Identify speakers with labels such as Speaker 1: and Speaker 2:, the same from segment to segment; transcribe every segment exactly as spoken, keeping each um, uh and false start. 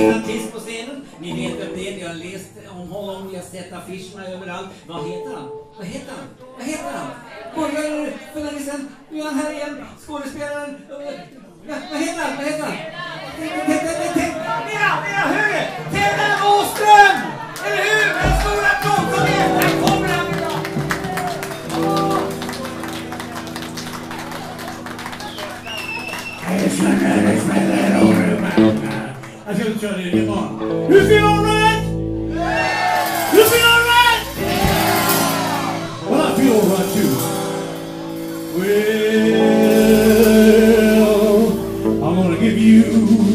Speaker 1: en artist på scenen. Ni vet vem det är, ni har läst om honom, ni har sett affischerna överallt. Vad heter han? Vad heter han? Vad heter han? Börjar för länge sedan, nu är han här igen, skådespelaren. Vad heter han? Vad heter han? Mera, mera högre! Ted Åström! Eller hur? En stor applåd för er! Här kommer han idag! Jag slänger, jag smäller och rummen. Jag ska köra det igen bara. You feel alright? You feel alright? Well, I feel alright too. Well, I'm gonna give you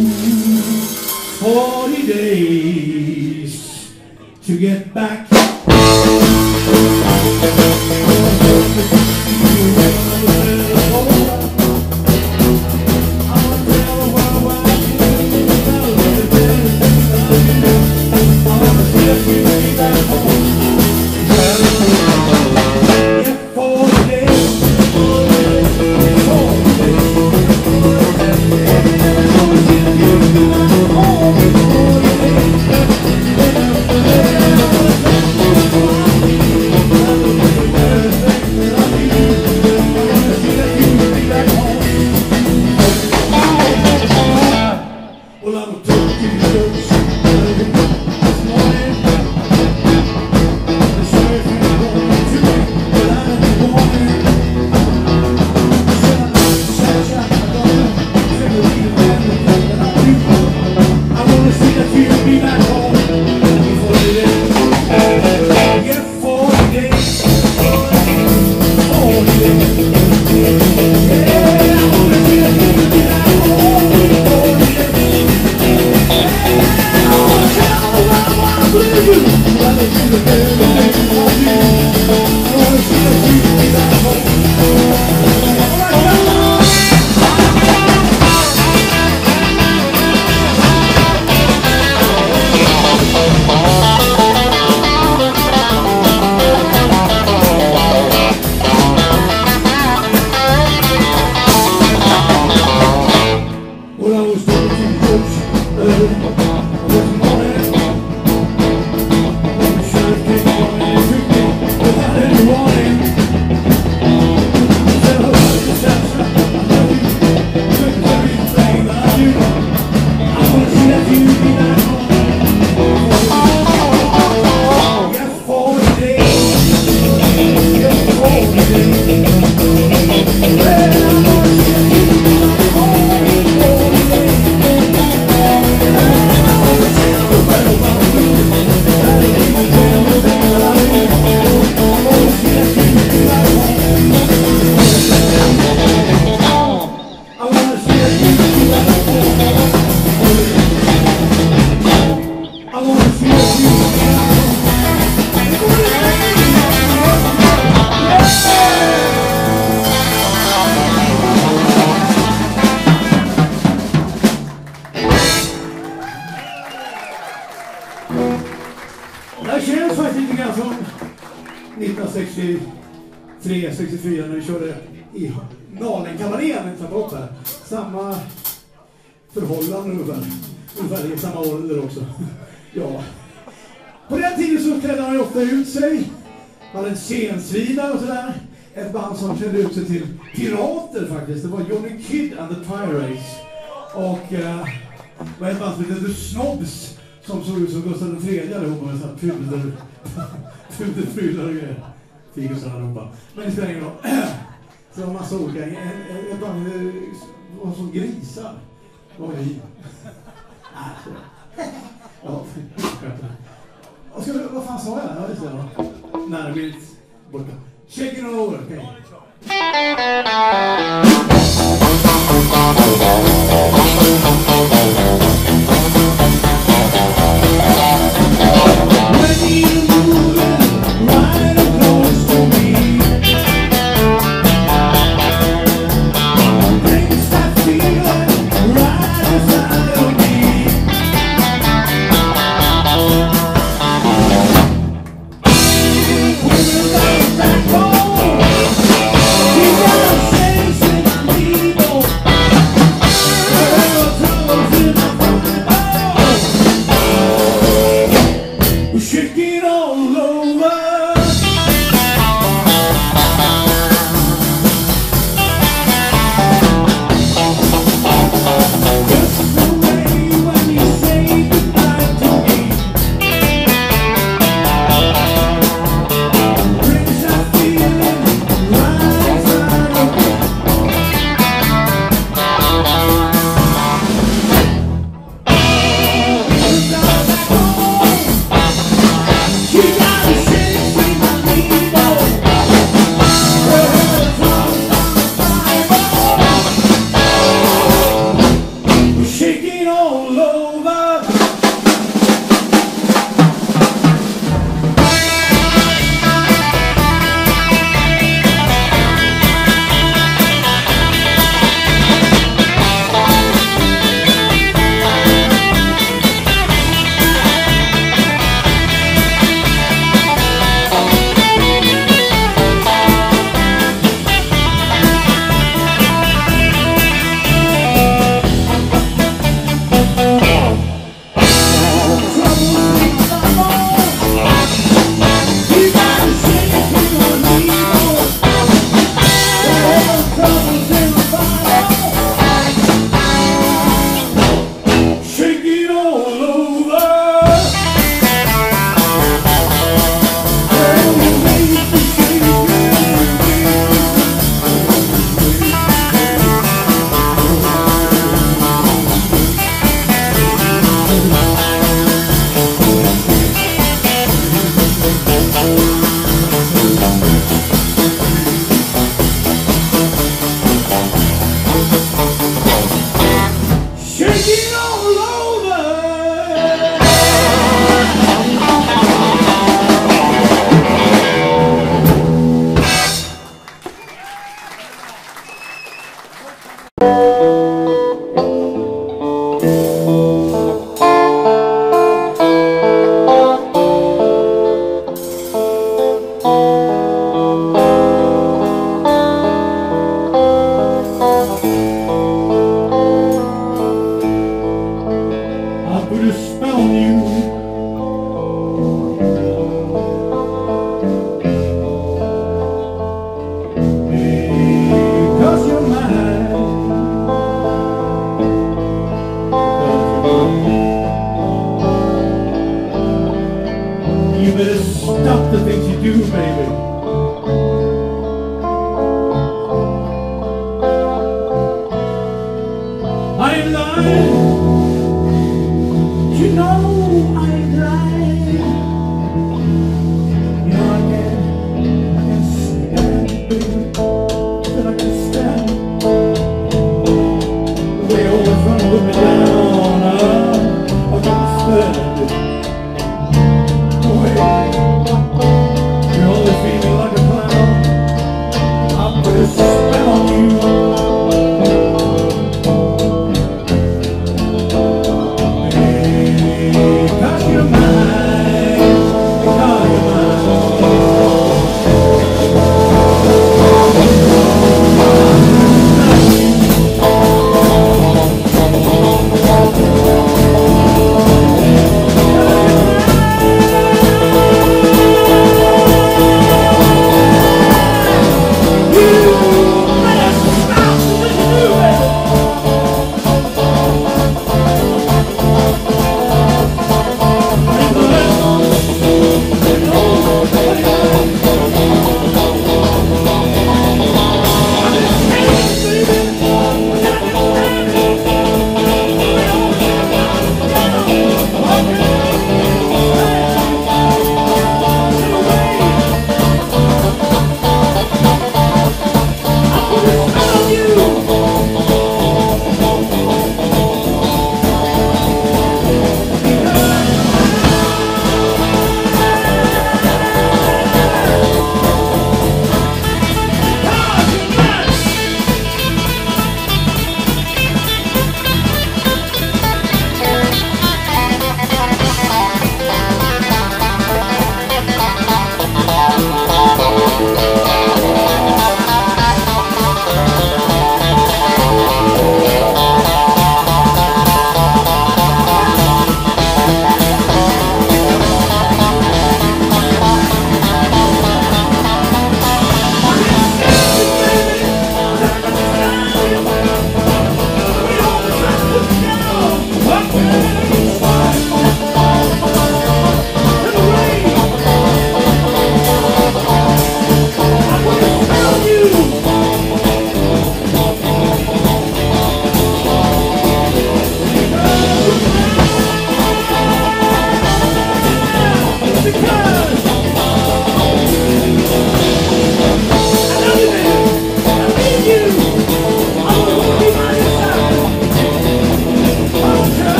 Speaker 1: forty days to get back.
Speaker 2: nittonhundrasextiotre sextiofyra när vi körde i Nalenkavalén här. Samma förhållande ungefär. Ungefär i samma ålder också. Ja. På den tiden så klädde han ju ofta ut sig. Han hade en scensvida och sådär. Ett band som klädde ut sig till pirater faktiskt. Det var Johnny Kidd and the Pirates. Och eh, var ett band som hette The Snobs som såg ut som Gustav den tredje allihopa med sådana puder, puderfryllar och grejer. Figusarna allihopa. Men det spelar ingen roll. Så det var massa olika. Ett band var som grisar. Vad var vi? Ja, och ska, vad fan sa jag? Ja, det ser jag. Närbild borta. Check it over, okej. Okay.
Speaker 3: We'll be right back home. We got a sense
Speaker 2: over. Feel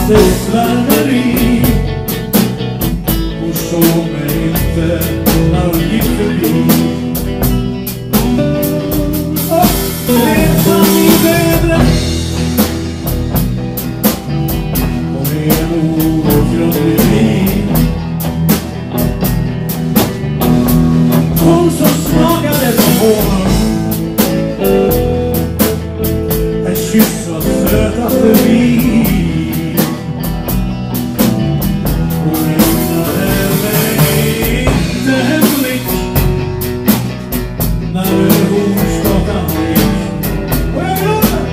Speaker 2: det slarveri. Hon såg mig inte när hon gick förbi. Och resan i vädret och med en outgrundlig vin. Hon som smakade som honung, en kyss var sötaste vin. Hon lämnade mig inte hemligt när Hornsgatan gick. Och jag glömde!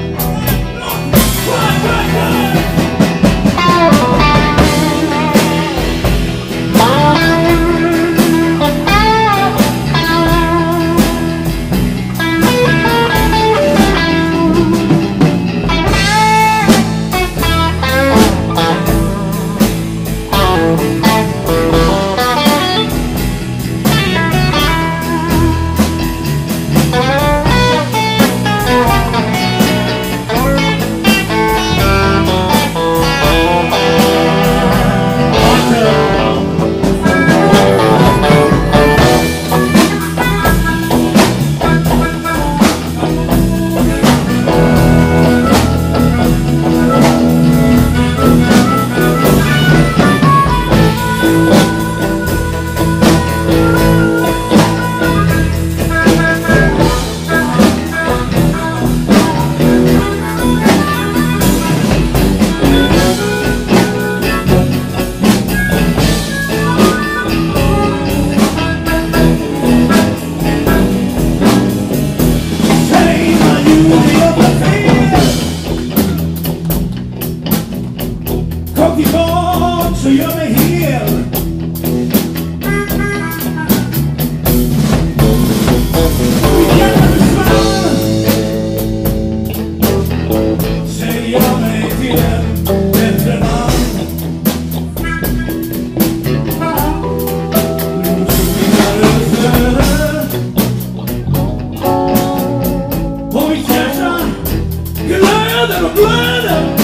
Speaker 2: Så gör mig hel. Mitt hjärta försvann. Säg jag mig till en bättre man. Och mitt hjärta glöder och blöder.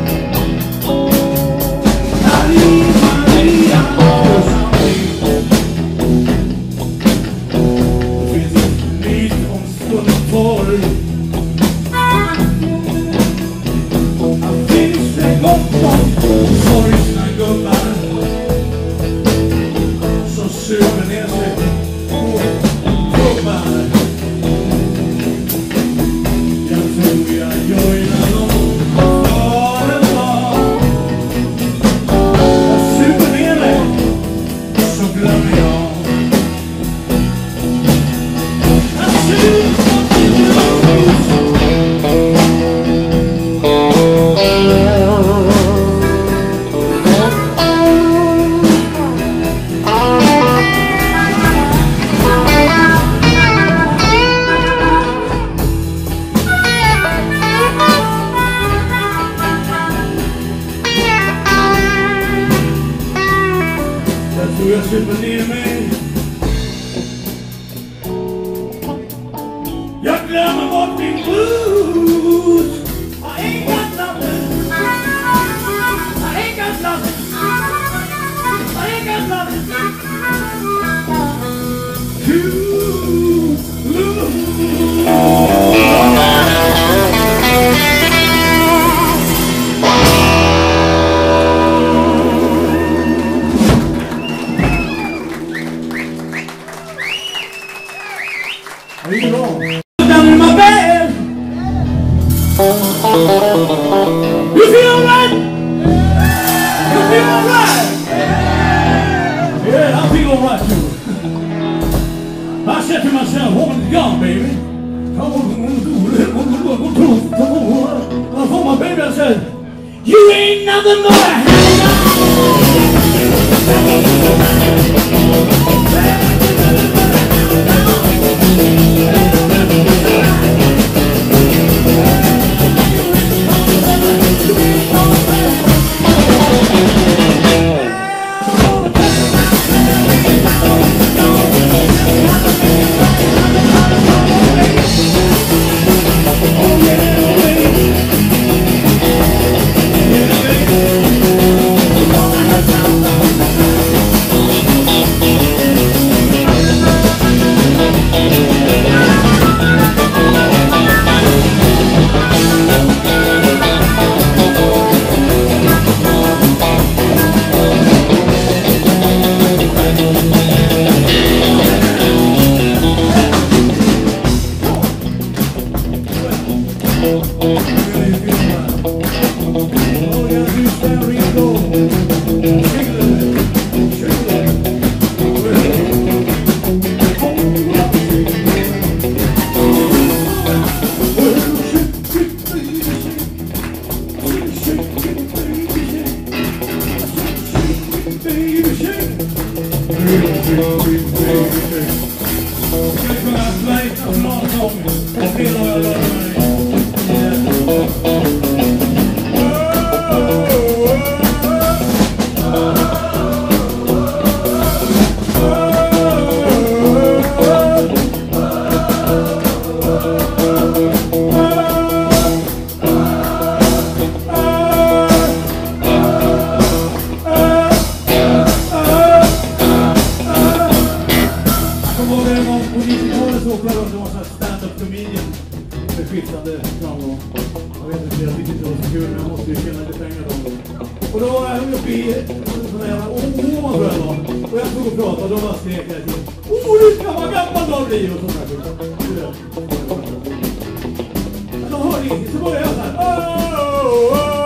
Speaker 2: Jag super ner mig. Jag glömmer bort min blues. I ain't got nothing. I ain't got nothing. I ain't got nothing to lose. Down in my bed. You feel alright? You feel alright? Yeah, I feel alright too. I said to myself, woman is gone, baby. I told my baby, I said, you ain't nothing but a hang yeah, baby. De hörde inte, så började jag så här.